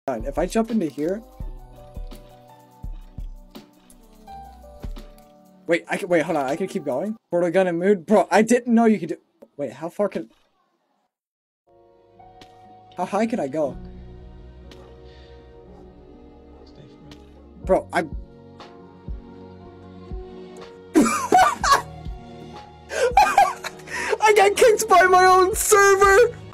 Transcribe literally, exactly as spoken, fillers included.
If I jump into here... Wait, I can- wait, hold on, I can keep going? Portal gun and mood? Bro, I didn't know you could do- Wait, how far can- How high can I go? Bro, I'm... I got kicked by my own server!